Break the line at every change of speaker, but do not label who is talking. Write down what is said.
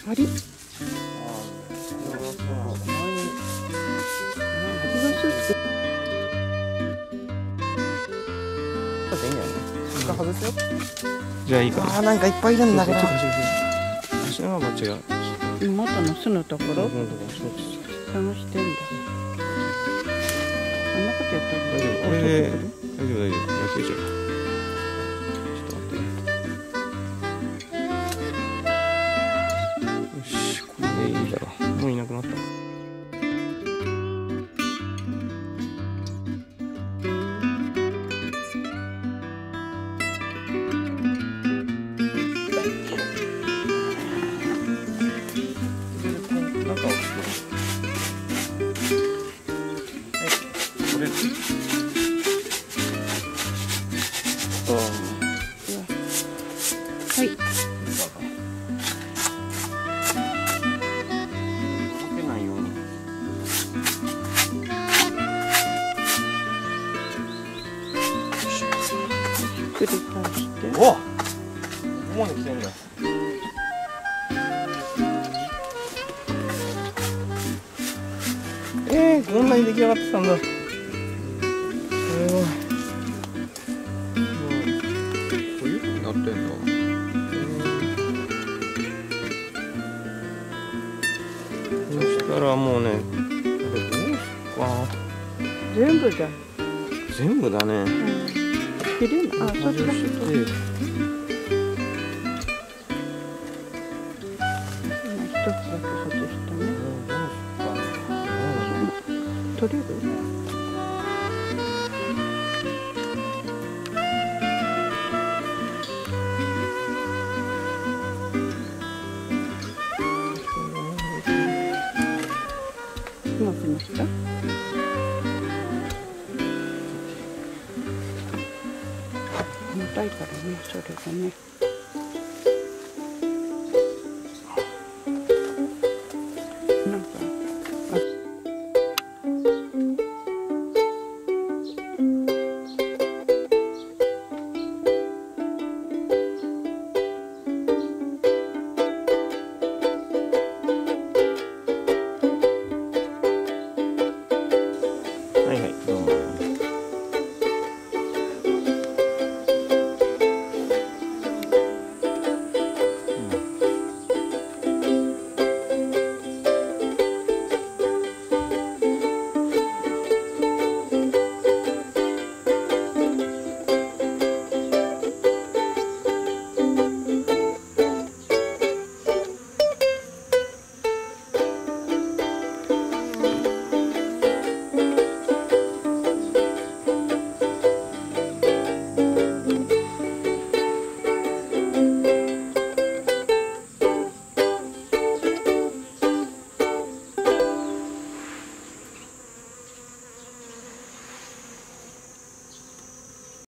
あり。
外すよ。
じゃあいいか。
ああ、なんかいっぱいいるんだけど。
足の間違う。
元の巣のところ探してんだ。そんなことやったら
大丈夫。これで大丈夫大丈夫。野球じゃん。ちょっと待ってね。よし、これでいいだろう。もういなくなった。
はい。繰り返して。
お、ここまで来てんだ。こんなに出来上がってたんだ。すごい。こういう風になってんだ。そしたらもうね、これどうしようか。
全部じゃん。
全部だね。
切れない。あ、そっちだ。取れる？うまくなった？重たいからね、それがね。